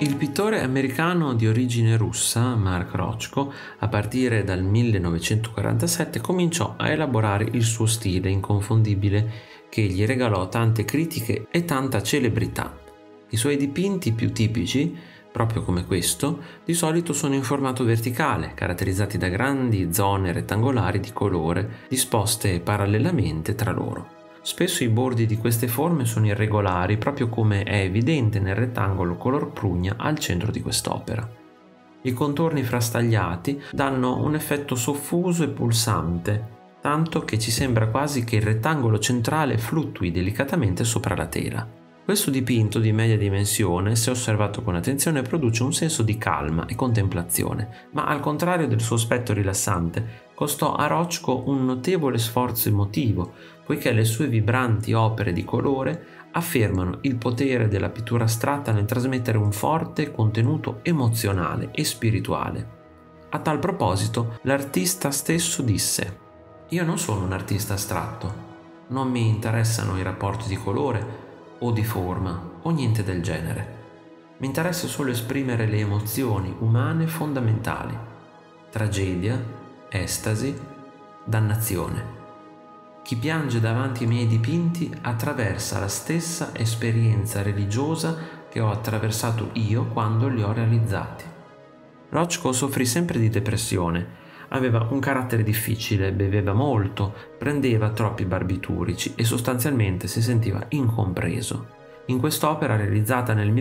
Il pittore americano di origine russa, Mark Rothko, a partire dal 1947 cominciò a elaborare il suo stile inconfondibile che gli regalò tante critiche e tanta celebrità. I suoi dipinti più tipici, proprio come questo, di solito sono in formato verticale, caratterizzati da grandi zone rettangolari di colore disposte parallelamente tra loro. Spesso i bordi di queste forme sono irregolari, proprio come è evidente nel rettangolo color prugna al centro di quest'opera. I contorni frastagliati danno un effetto soffuso e pulsante, tanto che ci sembra quasi che il rettangolo centrale fluttui delicatamente sopra la tela. Questo dipinto di media dimensione, se osservato con attenzione, produce un senso di calma e contemplazione, ma al contrario del suo aspetto rilassante, costò a Rothko un notevole sforzo emotivo, poiché le sue vibranti opere di colore affermano il potere della pittura astratta nel trasmettere un forte contenuto emozionale e spirituale. A tal proposito, l'artista stesso disse: «Io non sono un artista astratto, non mi interessano i rapporti di colore o di forma o niente del genere. Mi interessa solo esprimere le emozioni umane fondamentali: tragedia, estasi, dannazione. Chi piange davanti ai miei dipinti attraversa la stessa esperienza religiosa che ho attraversato io quando li ho realizzati». Rothko soffrì sempre di depressione, aveva un carattere difficile, beveva molto, prendeva troppi barbiturici e sostanzialmente si sentiva incompreso. In quest'opera, realizzata nel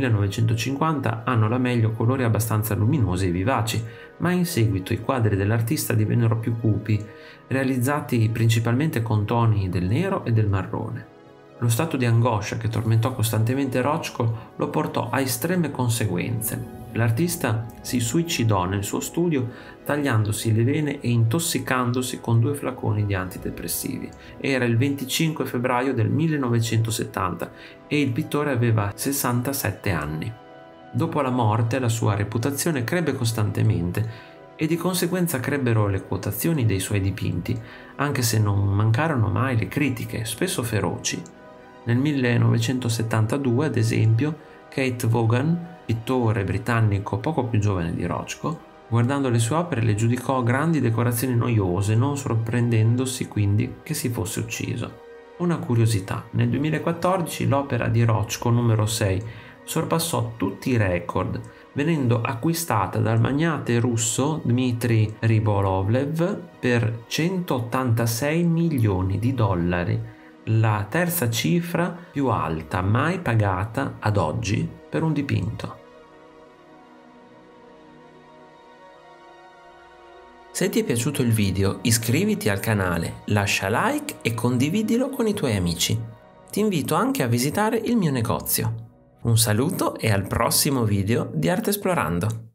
1950, hanno la meglio colori abbastanza luminosi e vivaci, ma in seguito i quadri dell'artista divennero più cupi, realizzati principalmente con toni del nero e del marrone. Lo stato di angoscia che tormentò costantemente Rothko lo portò a estreme conseguenze. L'artista si suicidò nel suo studio tagliandosi le vene e intossicandosi con 2 flaconi di antidepressivi. Era il 25 febbraio del 1970 e il pittore aveva 67 anni. Dopo la morte la sua reputazione crebbe costantemente e di conseguenza crebbero le quotazioni dei suoi dipinti, anche se non mancarono mai le critiche, spesso feroci. Nel 1972, ad esempio, Kate Vaughan, pittore britannico poco più giovane di Rothko, guardando le sue opere le giudicò grandi decorazioni noiose, non sorprendendosi quindi che si fosse ucciso. Una curiosità: nel 2014 l'opera di Rothko numero 6 sorpassò tutti i record, venendo acquistata dal magnate russo Dmitry Rybolovlev per 186 milioni di dollari, la terza cifra più alta mai pagata ad oggi per un dipinto. Se ti è piaciuto il video, iscriviti al canale, lascia like e condividilo con i tuoi amici. Ti invito anche a visitare il mio negozio. Un saluto e al prossimo video di Arte Esplorando!